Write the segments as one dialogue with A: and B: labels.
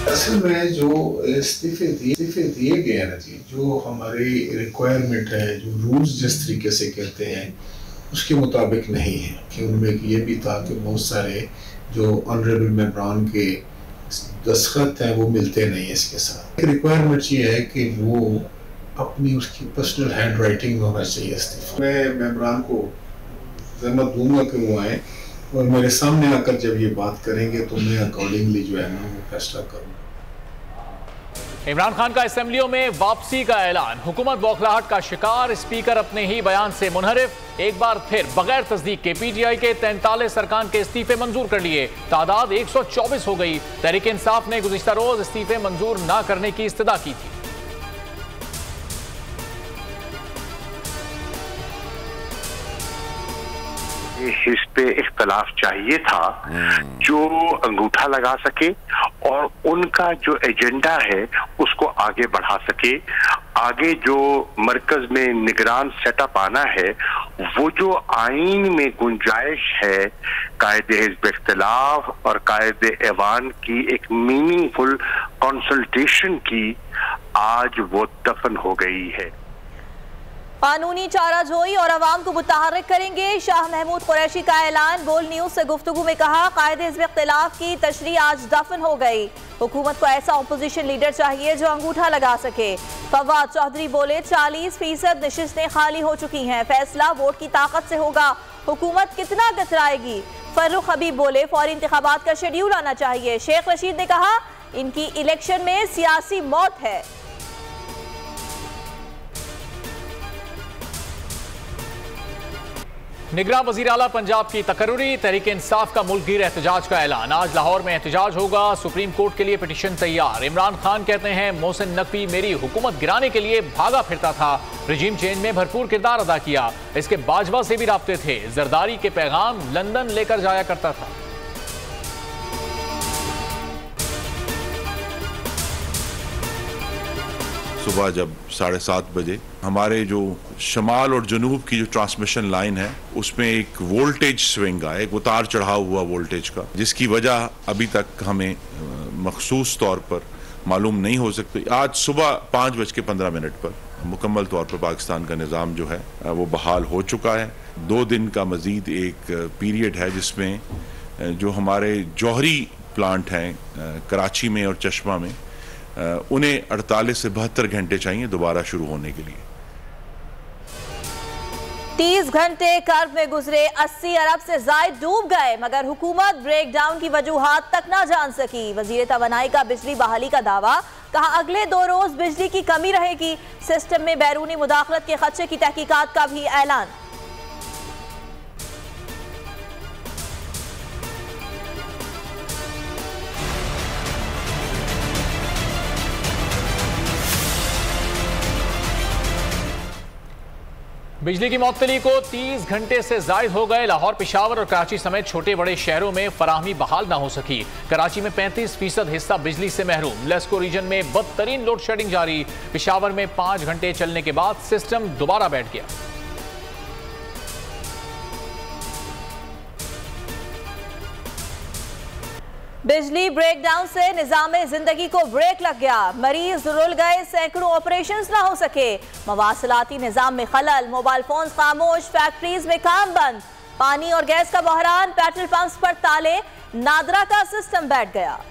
A: असल में जो इस्तीफे दिए गए हैं ना जी, जो हमारी रिक्वायरमेंट है, जो रूल्स जिस तरीके से कहते हैं उसके मुताबिक नहीं है। कि उनमें ये भी था कि बहुत सारे जो ऑनरेबल मेंबरान के दस्तखत हैं वो मिलते नहीं है इसके साथ। रिक्वायरमेंट ये है कि वो अपनी उसकी पर्सनल हैंड राइटिंग में होना चाहिए इस्तीफा। मैं मेंबरान को जहमत दूंगा कि वो आए और मेरे सामने आकर जब ये बात करेंगे तो मैं अकॉर्डिंगली जो है ना वो फैसला करूँगा।
B: इमरान खान का असेंबलियों में वापसी का ऐलान। हुकूमत बौखलाहट का शिकार, स्पीकर अपने ही बयान से मुनहरिफ। एक बार फिर बगैर तस्दीक के पीटीआई के 43 अरकान के इस्तीफे मंजूर कर लिए, तादाद 124 हो गई। तहरीक इंसाफ ने गुज़िश्ता रोज इस्तीफे मंजूर न करने की इस्तदा की थी।
C: इस पे इख्तलाफ चाहिए था जो अंगूठा लगा सके और उनका जो एजेंडा है उसको आगे बढ़ा सके। आगे जो मरकज में निगरान सेटअप आना है, वो जो आईन में गुंजाइश है कायदे हिज़्ब इख्तिलाफ और कायदे ऐवान की एक मीनिंगफुल कंसल्टेशन की, आज वो दफन हो गई है।
D: कानूनी चाराजोई और अवाम को मुतहर्रिक करेंगे, शाह महमूद कुरैशी का ऐलान। बोल न्यूज से गुफ्तगू में कहा, कायदे हिज़्ब इख्तिलाफ की तशरीह आज दफन हो गई। हुकूमत को ऐसा अपोजिशन लीडर चाहिए जो अंगूठा लगा सके। फवाद चौधरी बोले, 40% नशिस्तें खाली हो चुकी हैं, फैसला वोट की ताकत से होगा, हुकूमत कितना कतराएगी। फर्रुख हबीब बोले, फौरी इंतखाबात का शेड्यूल आना चाहिए। शेख रशीद ने कहा, इनकी इलेक्शन में सियासी मौत है।
B: निगरान वज़ीर आला पंजाब की तकर्रुरी। तहरीक इंसाफ का मुल्क गिर एहतजाज का ऐलान। आज लाहौर में एहतजाज होगा, सुप्रीम कोर्ट के लिए पिटीशन तैयार। इमरान खान कहते हैं, मोहसिन नकवी मेरी हुकूमत गिराने के लिए भागा फिरता था, रजीम चेंज में भरपूर किरदार अदा किया, इसके बाजवा से भी राब्ते थे, जरदारी के पैगाम लंदन लेकर जाया करता था।
E: सुबह जब 7:30 बजे हमारे जो शमाल और जनूब की जो ट्रांसमिशन लाइन है उसमें एक वोल्टेज स्विंग आया, एक उतार चढ़ाव हुआ वोल्टेज का, जिसकी वजह अभी तक हमें मखसूस तौर पर मालूम नहीं हो सकती। आज सुबह 5:15 पर मुकम्मल तौर पर पाकिस्तान का निज़ाम जो है वो बहाल हो चुका है। 2 दिन का मज़ीद एक पीरियड है जिसमें जो हमारे जौहरी प्लांट हैं कराची में और चश्मा में, उन्हें 48 से 72 घंटे चाहिए दोबारा शुरू होने के लिए।
D: 30 घंटे कर्ब में गुजरे, 80 अरब से जायद डूब गए, मगर हुकूमत ब्रेकडाउन की वजूहात तक ना जान सकी। वजीर तवानाई का बिजली बहाली का दावा, कहा अगले 2 रोज बिजली की कमी रहेगी। सिस्टम में बैरूनी मुदाखलत के खदशे की तहकीकात का भी ऐलान।
B: बिजली की मअतली को 30 घंटे से जायद हो गए। लाहौर, पेशावर और कराची समेत छोटे बड़े शहरों में फराहमी बहाल ना हो सकी। कराची में 35% हिस्सा बिजली से महरूम। लेस्को रीजन में बदतरीन लोड शेडिंग जारी। पेशावर में 5 घंटे चलने के बाद सिस्टम दोबारा बैठ गया।
D: बिजली ब्रेकडाउन से निजामे जिंदगी को ब्रेक लग गया, मरीज रुल गए, सैकड़ों ऑपरेशंस ना हो सके। मवासलाती निजाम में खलल, मोबाइल फोन खामोश, फैक्ट्रीज में काम बंद। पानी और गैस का बहरान, पेट्रोल पंप्स पर ताले, नादरा का सिस्टम बैठ गया।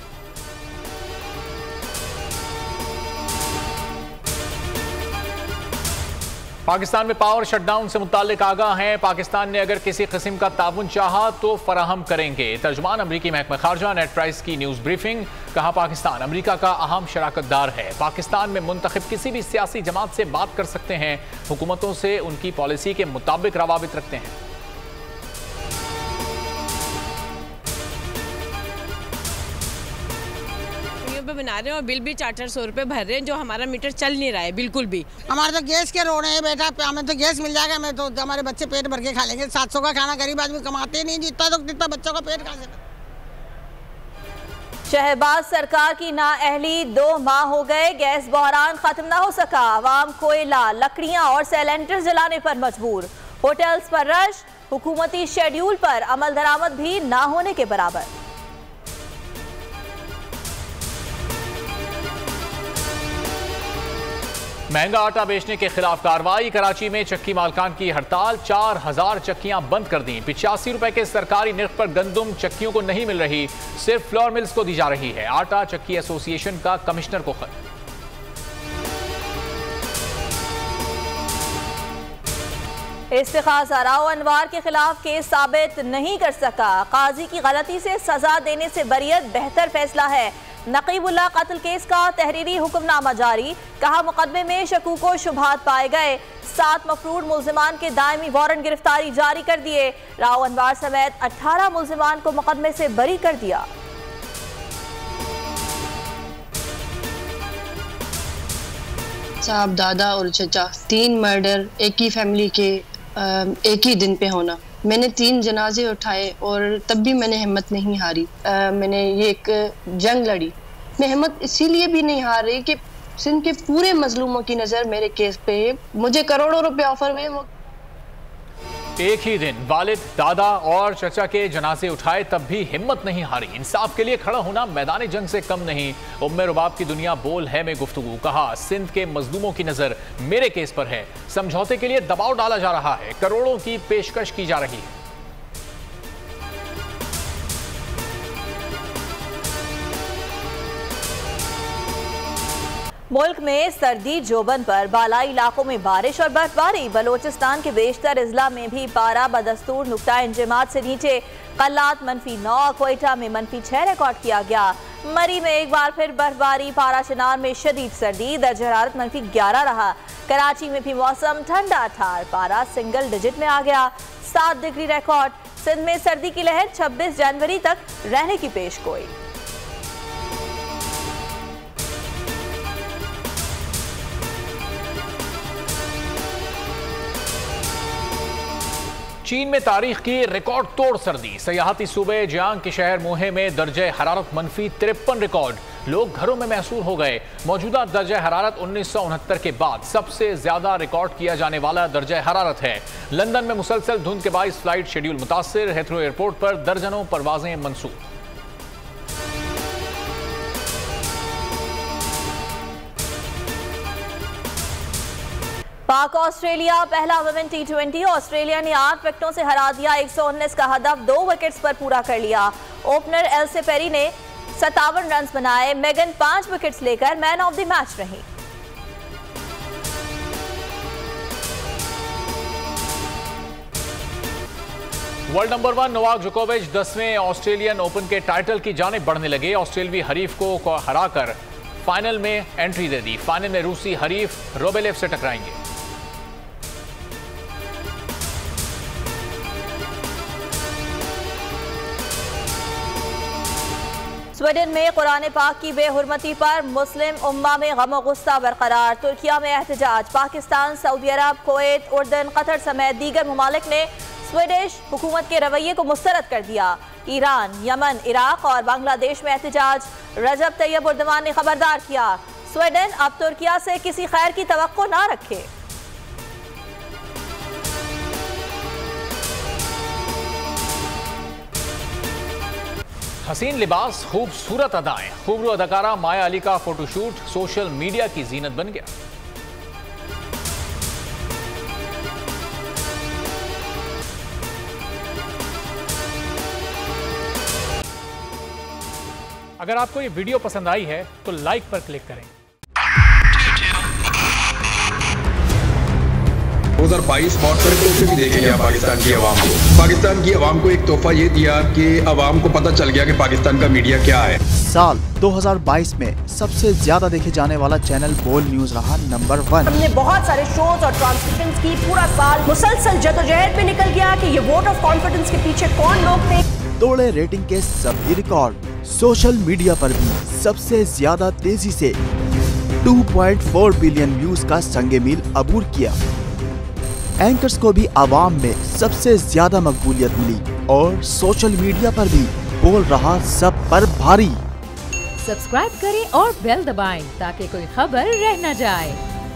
B: पाकिस्तान में पावर शटडाउन से मुताल्लिक आगाह हैं। पाकिस्तान ने अगर किसी किस्म का ताउन चाहा तो फराहम करेंगे। तर्जुमान अमरीकी महकमा खारजा नेट प्राइस की न्यूज़ ब्रीफिंग, कहा पाकिस्तान अमरीका का अहम शराकतदार है। पाकिस्तान में मुंतखब किसी भी सियासी जमात से बात कर सकते हैं, हुकूमतों से उनकी पॉलिसी के मुताबिक रवाबित रखते हैं।
F: बना रहे हैं और बिल भी 400 रुपए भर रहे हैं, जो हमारा मीटर चल नहीं रहा है बिल्कुल भी।
G: हमारे तो गैस के रो रहे हैं बेटा, हमें तो गैस मिल जाएगा, मैं तो हमारे बच्चे पेट भर के खा लेंगे। 700 का खाना गरीब आदमी कमाते नहीं, जितना बच्चों का पेट खा सकता।
D: शहबाज सरकार की नाअहली 2 माह हो गए, गैस बहरान खत्म ना हो सका। आवाम कोयला, लकड़ियां और सिलेंडर जलाने पर मजबूर। होटल्स पर रश, हुकूमती शेड्यूल पर अमल दरामद भी ना होने के बराबर।
B: महंगा आटा बेचने के खिलाफ कार्रवाई। कराची में चक्की मालकान की हड़ताल, 4000 चक्कियां बंद कर दी। 85 रुपए के सरकारी निर्ख पर गंदुम चक्कियों को नहीं मिल रही, सिर्फ फ्लोर मिल्स को दी जा रही है। आटा चक्की एसोसिएशन का कमिश्नर को खत।
D: इस्तिखासा राव अनवार के खिलाफ केस साबित नहीं कर सका, काजी की गलती से सजा देने से बरियत बेहतर फैसला है। नकीबुल्लाह कत्ल केस का तहरीरी हुक्मनामा जारी, कहा मुकदमे में शकूको शुबहात पाए गए। 7 मफरूर मुल्जिमान के दायमी वारंट गिरफ्तारी जारी कर दिए। राव अनवार समेत 18 मुल्जिमान को मुकदमे से बरी कर दिया।
H: साहब, दादा और चचा, 3 मर्डर एक ही फैमिली के एक ही दिन पे होना। मैंने 3 जनाजे उठाए और तब भी मैंने हिम्मत नहीं हारी। मैंने ये एक जंग लड़ी। मैं हिम्मत इसीलिए भी नहीं हार रही कि सिंध के पूरे मजलूमों की नज़र मेरे केस पे है। मुझे करोड़ों रुपए ऑफर हुए। वो
B: एक ही दिन वालिद, दादा और चचा के जनाजे उठाए, तब भी हिम्मत नहीं हारी। इंसाफ के लिए खड़ा होना मैदान जंग से कम नहीं। उम्मे रुबाब की दुनिया बोल है में गुफ्तगू, कहा सिंध के मजलूमों की नजर मेरे केस पर है। समझौते के लिए दबाव डाला जा रहा है, करोड़ों की पेशकश की जा रही है।
D: मुल्क में सर्दी जोबन पर, बालाई इलाकों में बारिश और बर्फबारी। बलोचिस्तान के बेशतर अजला में भी पारा बदस्तूर नुक्ता इंजमात से नीचे। कल्लात -9, क्वेटा में -6 रिकॉर्ड किया गया। मरी में एक बार फिर बर्फबारी, पारा चिनार में शदीद सर्दी, दर्ज हरारत -11 रहा। कराची में भी मौसम ठंडा ठार, पारा सिंगल डिजिट में आ गया, 7 डिग्री रिकॉर्ड। सिंध में सर्दी की लहर 26 जनवरी तक रहने की पेशगोई।
B: चीन में तारीख की रिकॉर्ड तोड़ सर्दी। सयाहती सूबे जियांग के शहर मोहे में दर्जे हरारत -53 रिकॉर्ड। लोग घरों में महसूर हो गए। मौजूदा दर्जे हरारत 1969 के बाद सबसे ज्यादा रिकॉर्ड किया जाने वाला दर्जे हरारत है। लंदन में मुसलसल धुंध के बाइस फ्लाइट शेड्यूल मुतासिर। हेथरो एयरपोर्ट पर दर्जनों परवाजें मंसूख।
D: पाक ऑस्ट्रेलिया पहला वुमेन T20। ऑस्ट्रेलिया ने 8 विकेटों से हरा दिया। 119 का हदफ 2 विकेट्स पर पूरा कर लिया। ओपनर एल्से पेरी ने 57 रन बनाए। मेगन 5 विकेट्स लेकर मैन ऑफ द मैच रही।
B: वर्ल्ड नंबर 1 नोवाक जोकोविच 10वें ऑस्ट्रेलियन ओपन के टाइटल की जानिब बढ़ने लगे। ऑस्ट्रेलवी हरीफ को हराकर फाइनल में एंट्री दे दी। फाइनल में रूसी हरीफ रोबेलेव से टकराएंगे।
D: स्वीडन में कुरान पाक की बेहुरमती पर मुस्लिम उम्मा में गम गुस्सा बरकरार। तुर्किया में एहतजाज। पाकिस्तान, सऊदी अरब, कुवैत, उर्दन, कतर समेत दीगर ममालिक ने स्वीडिश हुकूमत के रवैये को मुस्तरद कर दिया। ईरान, यमन, इराक और बांग्लादेश में एहतजाज। रजब तैयब उर्दवान ने खबरदार किया, स्वीडन अब तुर्किया से किसी खैर की तवक्को ना रखे।
B: हसीन लिबास, खूबसूरत अदाएं। खूबरू अदाकारा माया अली का फोटोशूट सोशल मीडिया की जीनत बन गया। अगर आपको ये वीडियो पसंद आई है तो लाइक पर क्लिक करें।
I: 2022 बहुत सारे तोहफे भी देखे गया पाकिस्तान की आवाम को। पाकिस्तान की आवाम को एक तोहफा ये दिया कि आवाम को पता चल गया कि पाकिस्तान का मीडिया क्या है।
J: साल 2022 में सबसे ज्यादा देखे जाने वाला चैनल बोल न्यूज रहा नंबर 1।
K: हमने बहुत सारे शोज और ट्रांसमिशंस की। पूरा साल मुसलसल जदोजहद में निकल गया कि ये वोट ऑफ कॉन्फिडेंस के पीछे कौन लोग थे।
J: तोड़े रेटिंग के सभी रिकॉर्ड। सोशल मीडिया पर भी सबसे ज्यादा तेजी से 2.4 बिलियन व्यूज का संगे मील अबूर किया। एंकर्स को भी आवाम में सबसे ज्यादा मकबूलियत मिली और सोशल मीडिया पर भी बोल रहा सब पर भारी।
L: सब्सक्राइब करें और बेल दबाएं ताकि कोई खबर रह न जाए।